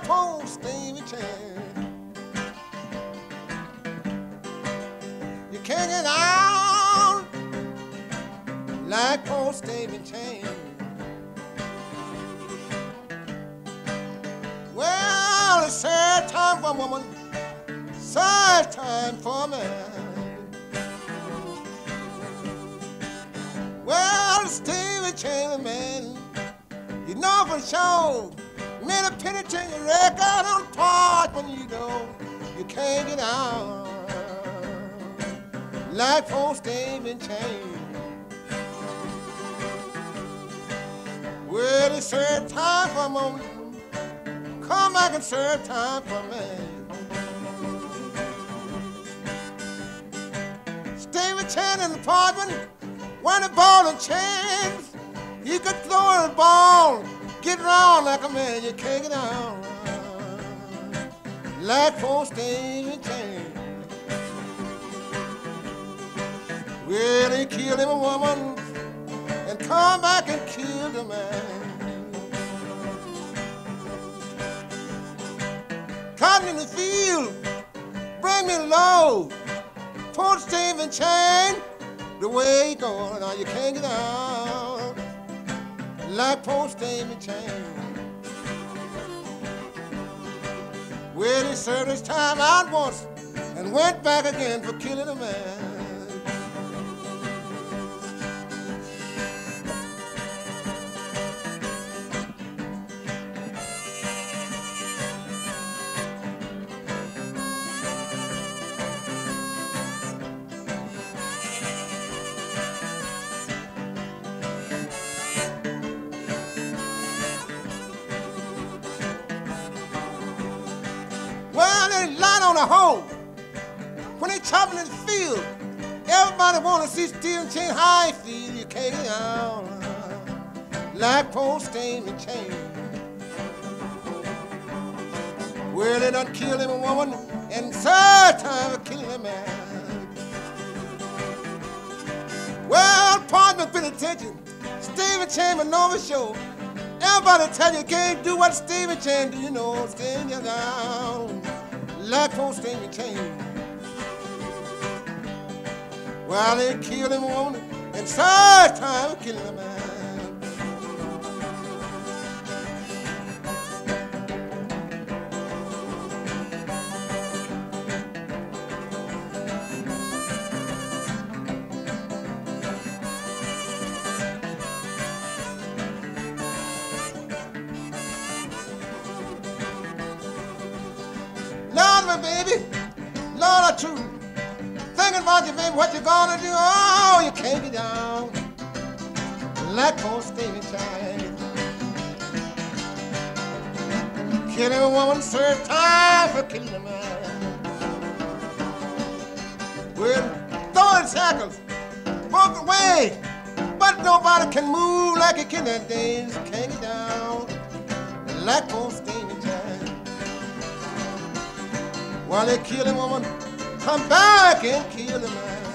like poor Stavin chain. You can't get out like poor Stavin chain. Well, it's sad time for a woman, sad time for a man. Well, Stavin chain man, you know for sure, made a penitentiary record on part when you can't get out like poor Stavin chain. Well, it's serve time for a moment, come back and serve time for me. Stavin chain in the apartment, when the ball and chains, you could throw a ball, get round like a man, you can't get out like poor Stavin chain. Well, they killed him a woman and come back and killed a man. Cotton in the field, bring me low, poor Stavin chain. The way you go, now you can't get out like poor Stavin chain. Well, he served his time out once and went back again for killing a man. Well, they light on a hole when they chopping in the field. Everybody wanna see Stavin chain how he feel. You can't get out like poor Stavin chain. Well, they done killed him a woman and third time for killing a man. Well, partner, pay attention. Stavin chain but know for sure. Everybody tell you can't do what Stavin chain do. You know, stand you down like poor Stavin chain. Well, they killed him a woman and third time for killing a man. Lord, my baby, Lord, I true. Thinking about you, baby, what you gonna do? Oh, you can't get down like poor Stavin chain. Killing a woman, serve time for killing a man. Well, throwing shackles, broke away, but nobody can move like you can that days. Can't get down like poor Stavin chain. While they kill a woman, come back and kill a man.